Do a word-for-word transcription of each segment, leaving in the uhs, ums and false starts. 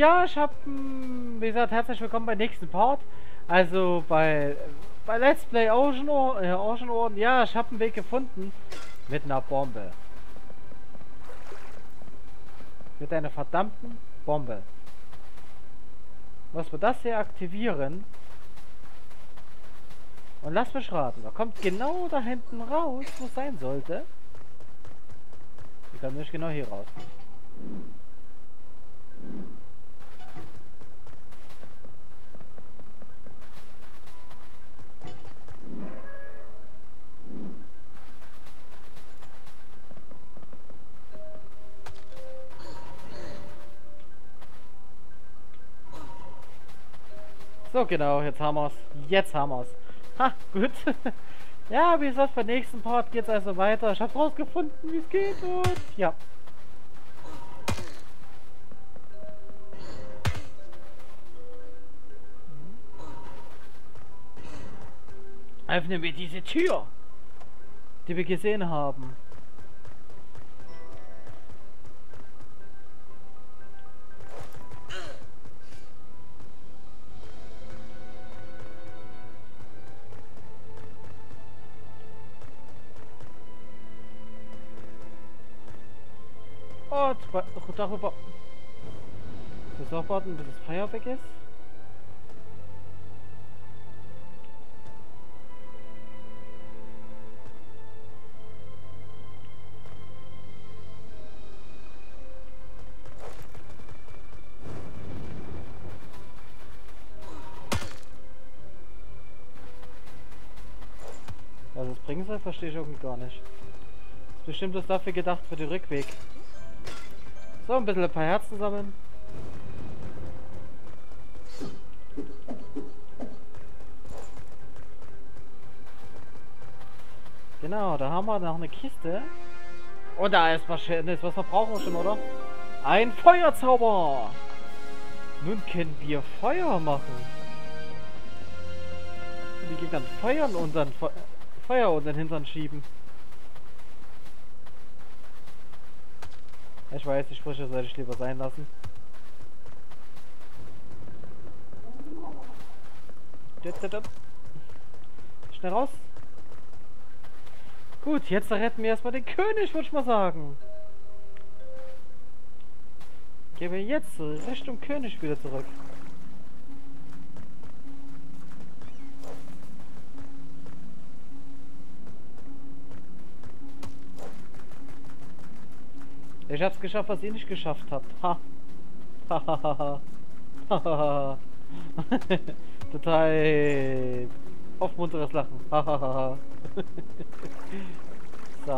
ja, ich habe, wie gesagt, herzlich willkommen beim nächsten Part. Also bei, bei Let's Play Ocean, Or äh, Ocean Orden. Ja, ich habe einen Weg gefunden mit einer Bombe. Mit einer verdammten Bombe. Muss man das hier aktivieren? Und lass mich raten, da kommt genau da hinten raus, wo es sein sollte. Die kommt nicht genau hier raus. So, genau, jetzt haben wir's. Jetzt haben wir's. Ha, gut. Ja, wie gesagt, beim nächsten Part geht's also weiter. Ich habe rausgefunden, wie es geht und ja. Öffnen wir diese Tür, die wir gesehen haben. Und darüber. Ich muss auch warten, bis das Feuer weg ist. Was es bringen soll, verstehe ich irgendwie gar nicht. Ist bestimmt das dafür gedacht für den Rückweg. So, ein bisschen ein paar Herzen sammeln. Genau, da haben wir noch eine Kiste. Und da ist was Schönes, was wir brauchen schon, oder? Ein Feuerzauber! Nun können wir Feuer machen. Die Gegner feuern und dann Fe Feuer und den Hintern schieben. Ich weiß, die Sprüche sollte ich lieber sein lassen. Schnell raus. Gut, jetzt retten wir erstmal den König, würde ich mal sagen. Gehen wir jetzt Richtung König wieder zurück. Ich hab's geschafft, was ihr nicht geschafft habt. Ha. Hahaha. Hahaha. Total aufmunteres Lachen. Hahaha. So.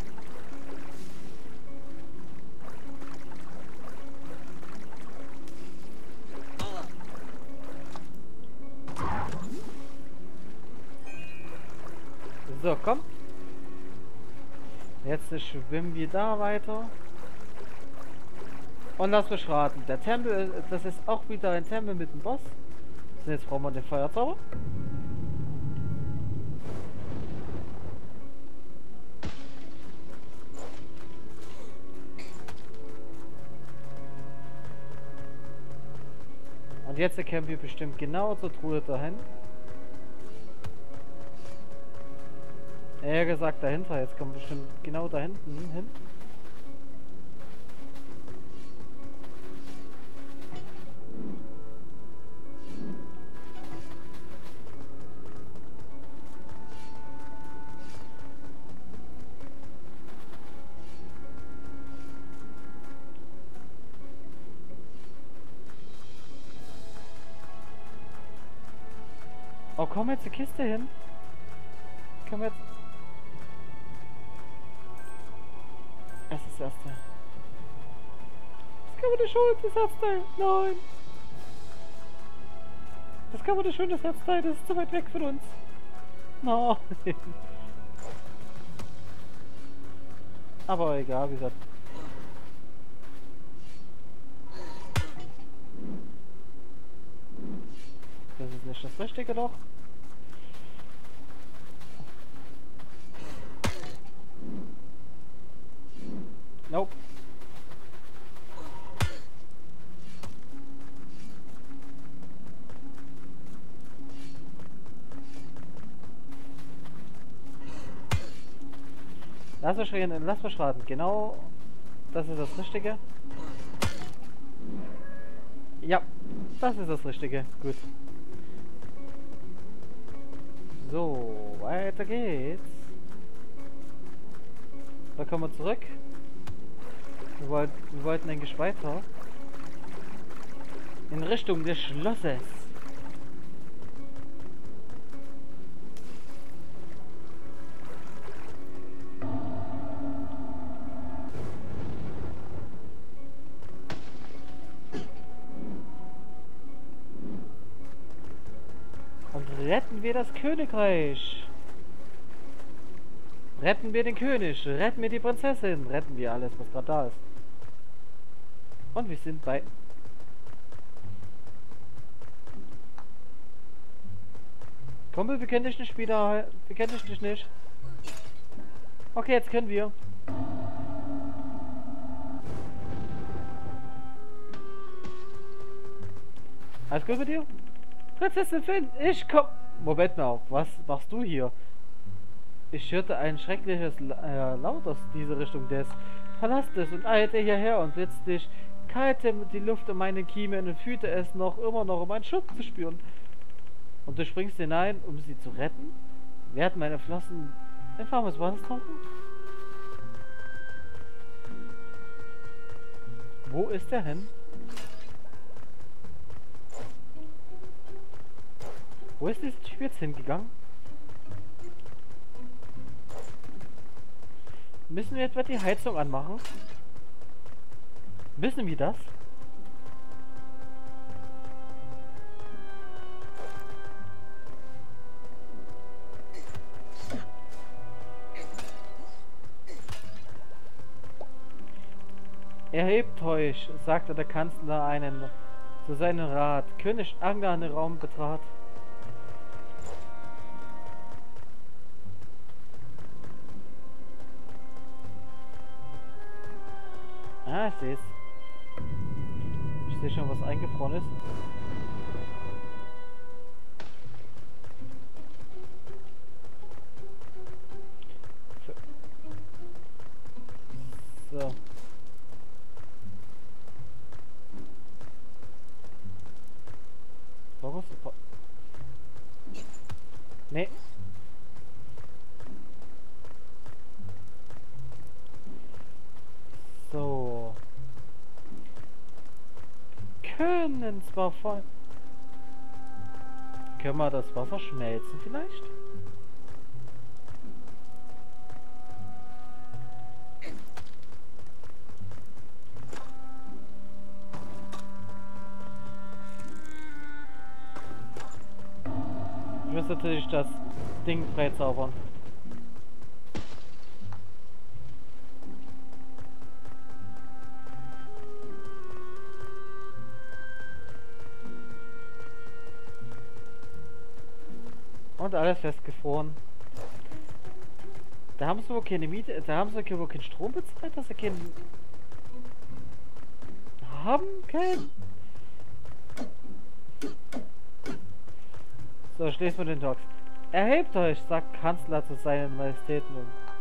So, komm. Jetzt schwimmen wir da weiter. Und lass mich raten, der Tempel, das ist auch wieder ein Tempel mit dem Boss. So, jetzt brauchen wir den Feuerzauber. Und jetzt erkennen wir bestimmt genau zur Truhe dahin. Eher gesagt dahinter, jetzt kommen wir bestimmt genau da hinten hin. Oh, komm jetzt die Kiste hin. Komm jetzt. Es ist das erste. Das kann man nicht holen, das Herzteil. Nein. Das kann man nicht holen, das Herzteil. Das ist zu weit weg von uns. Nein. Aber egal, wie gesagt. Das ist nicht das Richtige doch. Nope. Lass mich reden, lass mich raten. Genau, das ist das Richtige. Ja, das ist das Richtige. Gut. So, weiter geht's. Da kommen wir zurück. Wir, wollt, wir wollten eigentlich weiter. In Richtung des Schlosses. Und retten wir das Königreich. Retten wir den König. Retten wir die Prinzessin. Retten wir alles, was gerade da ist. Und wir sind bei... Kumpel, wir können dich nicht wieder... Wir kennen dich nicht. Okay, jetzt können wir. Alles gut mit dir? Prinzessin Finn, ich komm... Moment mal, was machst du hier? Ich hörte ein schreckliches äh, Laut aus dieser Richtung des Palastes und eilte hierher und plötzlich kalte die Luft um meine Kiemen und fühlte es noch immer noch, um einen Schub zu spüren. Und du springst hinein, um sie zu retten? Werden meine Flossen in warmes Wasser tauchen? Wo ist er hin? Wo ist dieser Typ jetzt hingegangen? Müssen wir etwa die Heizung anmachen? Wissen wir das? Erhebt euch, sagte der Kanzler einen zu seinem Rat. König Angler in den Raum betrat. Ah, ich sehe es. Ich sehe schon, was eingefroren ist. So. Warum? Nee. So. Können zwar voll. Können wir das Wasser schmelzen vielleicht? Ich muss natürlich das Ding freizaubern. Und alles festgefroren. Da haben sie wohl keine Miete, da haben sie wohl keinen Strom bezahlt, dass sie keinen... Haben keinen... So, schließen wir den Talks. Erhebt euch, sagt Kanzler zu seinen Majestäten.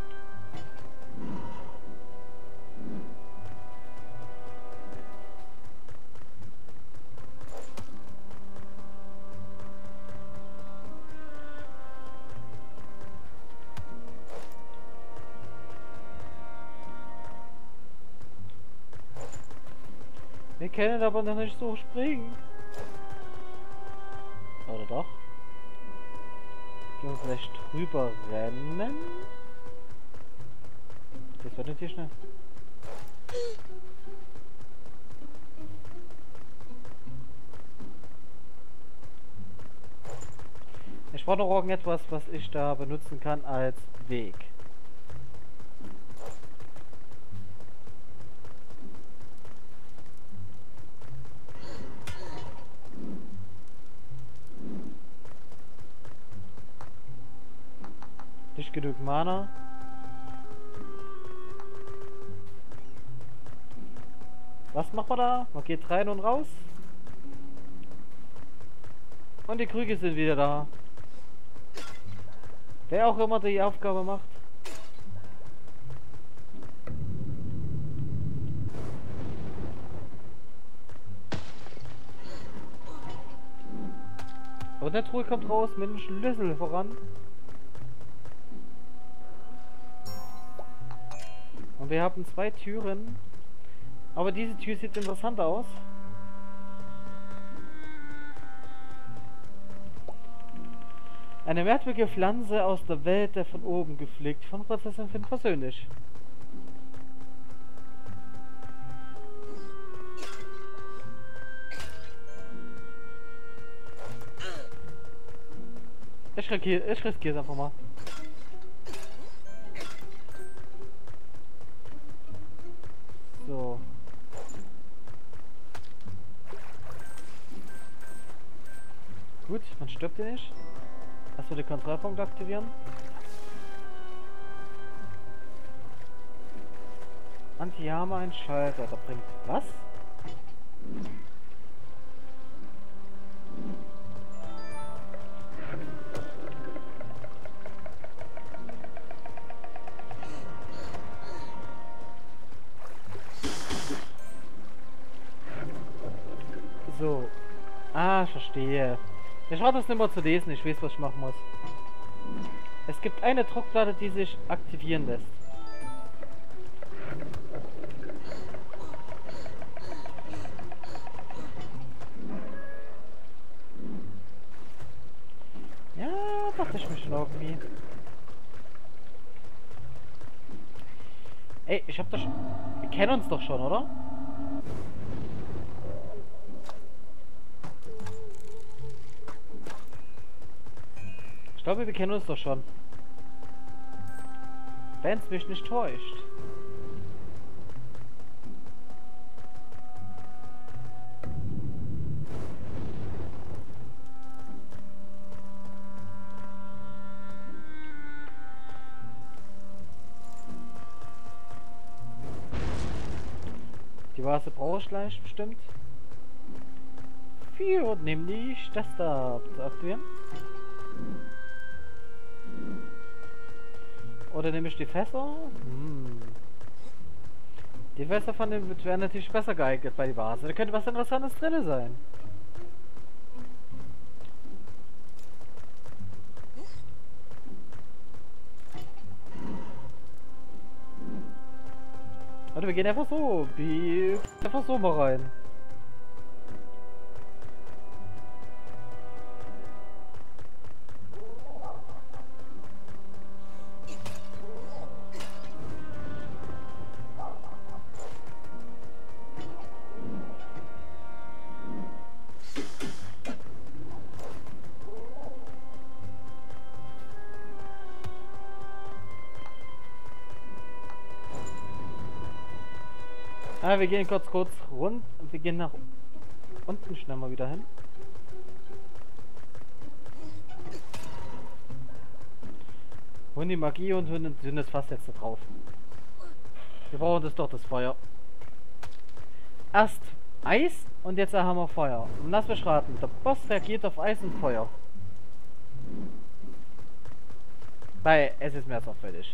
Wir können aber noch nicht so springen. Oder doch? Können wir vielleicht drüber rennen? Das wird natürlich schnell. Ich brauche noch irgendetwas, was ich da benutzen kann als Weg. Nicht genug Mana. Was macht man da? Man geht rein und raus. Und die Krüge sind wieder da. Wer auch immer die Aufgabe macht. Und der Truhe kommt raus mit dem Schlüssel voran. Und wir haben zwei Türen. Aber diese Tür sieht interessant aus. Eine merkwürdige Pflanze aus der Welt der von oben gepflegt. Von Prinzessin Finn persönlich. Ich riskiere ich riskiere es einfach mal. So. Gut, man stirbt hier nicht. Hast du den Kontrollpunkt aktivieren? Anti-Hammer, ein Schalter. Da bringt was? So. Ah, ich verstehe. Ich brauche das nicht mehr zu lesen, ich weiß, was ich machen muss. Es gibt eine Druckplatte, die sich aktivieren lässt. Ja, dachte ich mir schon irgendwie. Ey, ich hab doch schon... Wir kennen uns doch schon, oder? Ich glaube, wir kennen uns doch schon. Wenn es mich nicht täuscht. Die Vase brauche ich gleich bestimmt. Für nämlich das da zu aktivieren. Oder nehme ich die Fässer? Hm. Die Fässer von dem wären natürlich besser geeignet bei die Vase. Da könnte was Interessantes drin sein. Warte, wir gehen einfach so. Wie einfach so mal rein. Ah, wir gehen kurz kurz rund und wir gehen nach unten schnell mal wieder hin. Holen die Magie und sind das Fass jetzt da drauf. Wir brauchen das doch, das Feuer. Erst Eis und jetzt haben wir Feuer. Und lass mich raten, der Boss reagiert auf Eis und Feuer. Weil es ist mir jetzt auch fertig.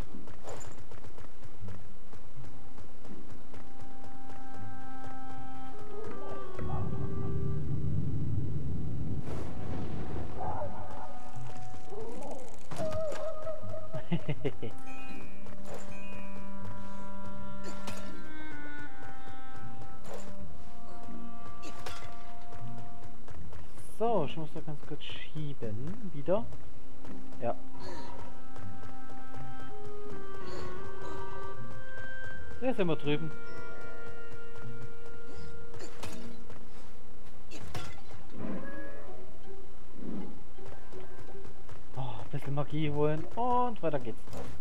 So, ich muss da ganz kurz schieben. Wieder. Ja. Der ist immer drüben. Oh, ein bisschen Magie holen und weiter geht's.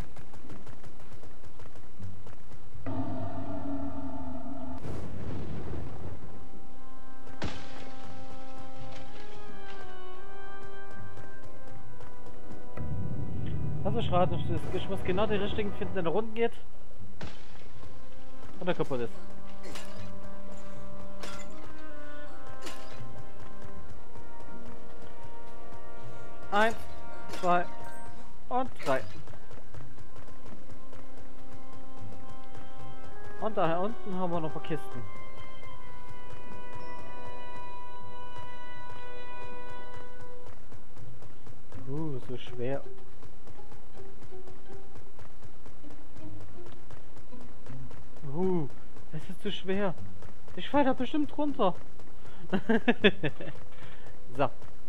Also ich rate, ich muss genau die richtigen finden, wenn er runter geht. Und er kaputt ist. Eins, zwei und drei. Und da unten haben wir noch ein paar Kisten. zu schwer. Uh, das ist zu schwer. Ich fall da bestimmt runter. So.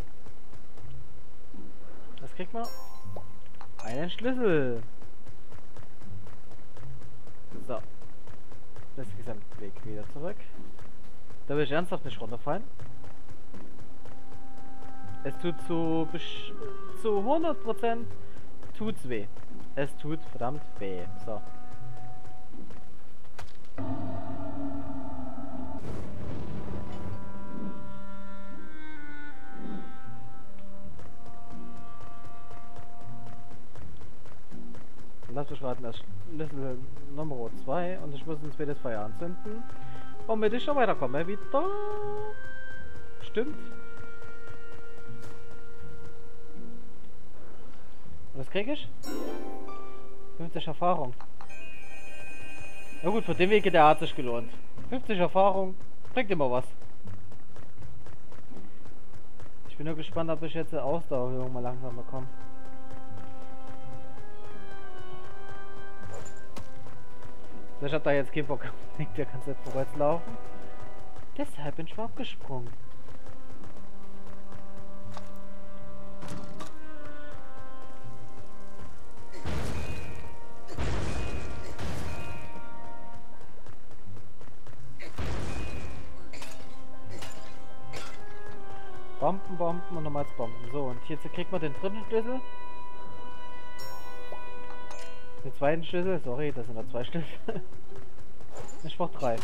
Was kriegt man? Einen Schlüssel. So. Das gesamte Weg wieder zurück. Da will ich ernsthaft nicht runterfallen. Es tut zu, zu hundert Prozent tut's weh. Es tut verdammt weh. So. Lass mich raten, das Schlüssel Nummer zwei und ich muss ein zweites Feuer anzünden, womit ich schon weiterkomme wieder. Stimmt. Was krieg ich? fünfzig Erfahrung. Na gut, für den Weg, der hat sich gelohnt. fünfzig Erfahrung, bringt immer was. Ich bin nur gespannt, ob ich jetzt eine Ausdauererhöhung mal langsam bekomme. Ich hab da jetzt keinen Bock, der kann jetzt vorwärts laufen. Deshalb bin ich mal abgesprungen. Bomben, Bomben und nochmals Bomben. So, und jetzt kriegt man den dritten Schlüssel. Den zweiten Schlüssel, sorry, das sind da zwei Schlüssel. Ich brauch drei.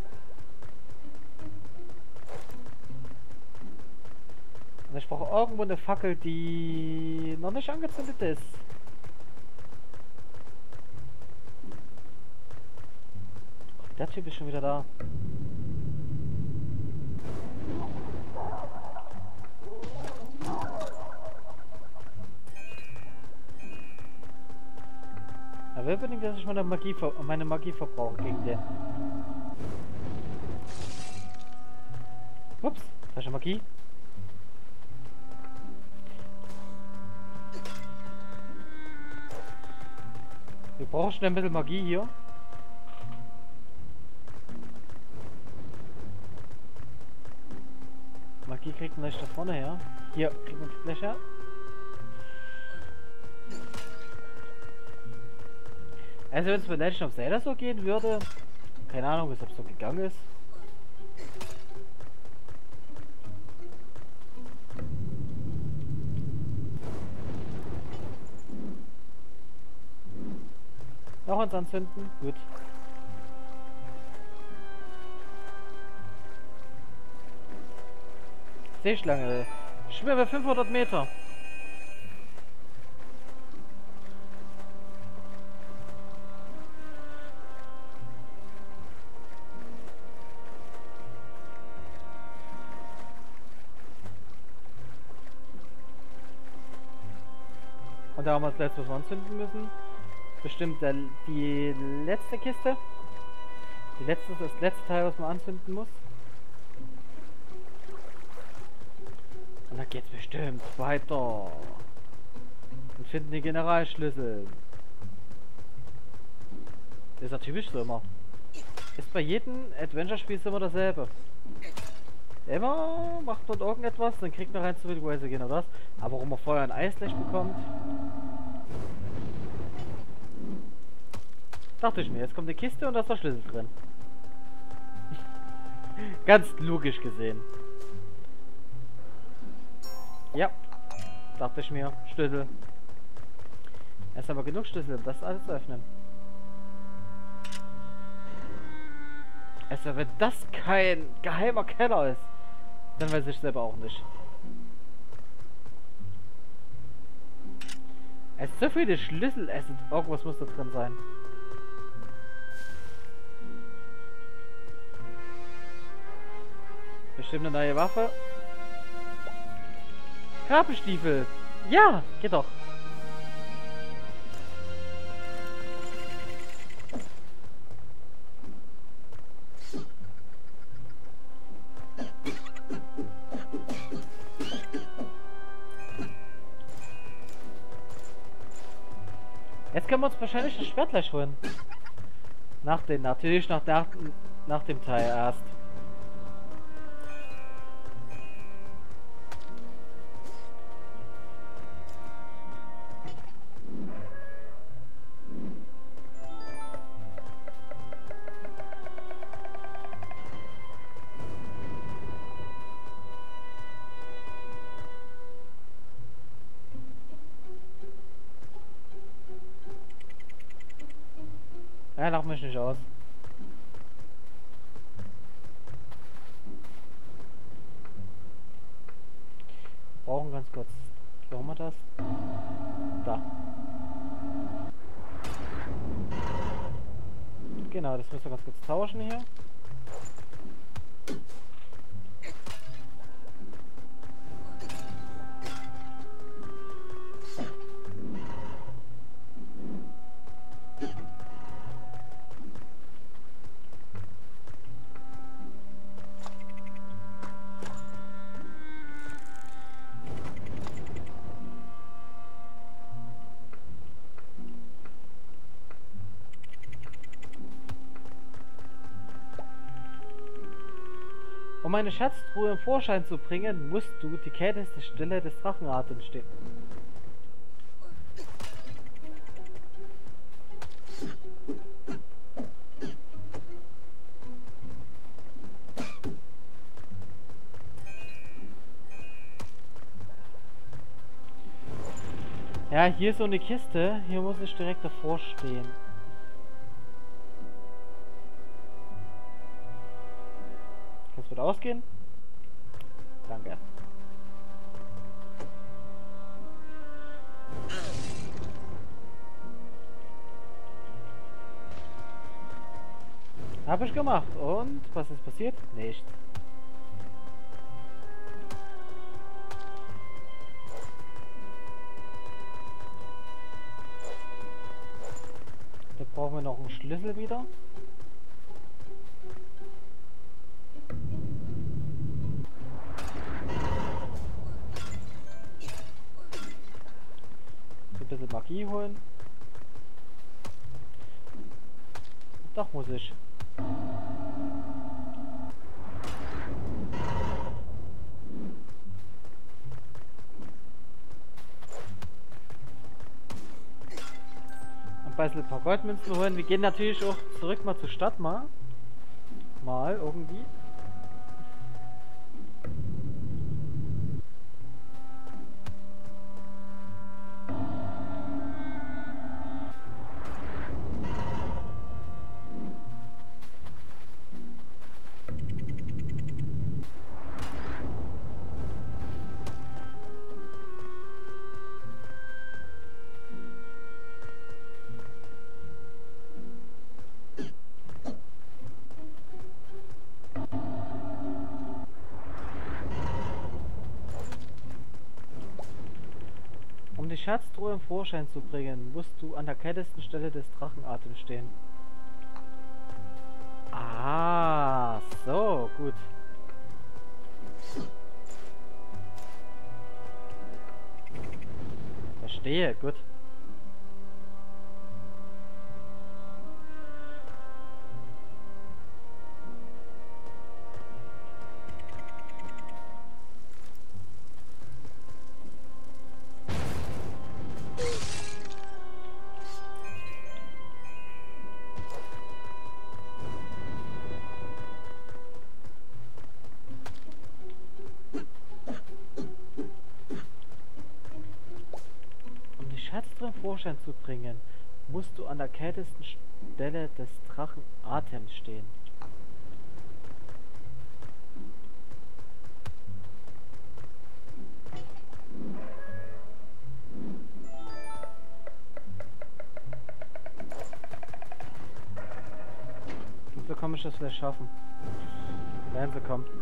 Und ich brauche irgendwo eine Fackel, die noch nicht angezündet ist. Oh, der Typ ist schon wieder da. Er will unbedingt, dass ich meine Magie, meine Magie verbrauche gegen den. Ups, falsche Magie. Wir brauchen schnell ein bisschen Magie hier. Magie kriegt man gleich da vorne her. Hier kriegt man die Fläche. Also wenn es bei Legend of Zelda so gehen würde, keine Ahnung, weshalb es so gegangen ist. Noch eins anzünden, gut. Seeschlange, schwimme fünfhundert Meter. Und da haben wir das letzte Mal anzünden müssen. Bestimmt der, die letzte Kiste. Die letzte, das letzte Teil, was man anzünden muss. Und da geht's bestimmt weiter. Und finden die Generalschlüssel. Das ist ja typisch so immer. Ist bei jedem Adventure-Spiel immer dasselbe. Immer macht man irgendetwas, dann kriegt man rein zu viel Weise gehen oder was. Aber warum man vorher ein Eisblech bekommt. Dachte ich mir, jetzt kommt eine Kiste und da ist der Schlüssel drin. Ganz logisch gesehen. Ja, dachte ich mir, Schlüssel. Erst haben wir genug Schlüssel, um das alles zu öffnen. Also wenn das kein geheimer Keller ist, dann weiß ich selber auch nicht. Es sind so viele Schlüssel, es sind, irgendwas muss da drin sein. Bestimmt eine neue Waffe. Krabbenstiefel. Ja, geht doch. Jetzt können wir uns wahrscheinlich das Schwert gleich holen. Nach den, natürlich nach, nach, nach dem Teil erst. Ja, lach mich nicht aus. Wir brauchen ganz kurz. Wie haben wir das? Da. Genau, das müssen wir ganz kurz tauschen hier. Um eine Schatztruhe im Vorschein zu bringen, musst du die kälteste Stelle des Drachenatems stehen. Ja, hier ist so eine Kiste. Hier muss ich direkt davor stehen. Kannst du wieder ausgehen? Danke. Habe ich gemacht. Und was ist passiert? Nichts. Da brauchen wir noch einen Schlüssel wieder. Ein bisschen Magie holen. Doch muss ich. Ein paar Goldmünzen holen. Wir gehen natürlich auch zurück mal zur Stadt mal. Mal irgendwie. Um die Schatztruhe im Vorschein zu bringen, musst du an der kältesten Stelle des Drachenatems stehen. Ah, so, gut. Verstehe, gut. Schatztruhe im Vorschein zu bringen, musst du an der kältesten Stelle des Drachenatems stehen. Und so komme ich das vielleicht schaffen. Werden sie kommen.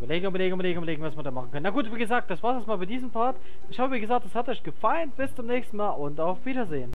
Überlegen, überlegen, überlegen, überlegen, was wir da machen können. Na gut, wie gesagt, das war's erstmal bei diesem Part. Ich hoffe, wie gesagt, das hat euch gefallen. Bis zum nächsten Mal und auf Wiedersehen.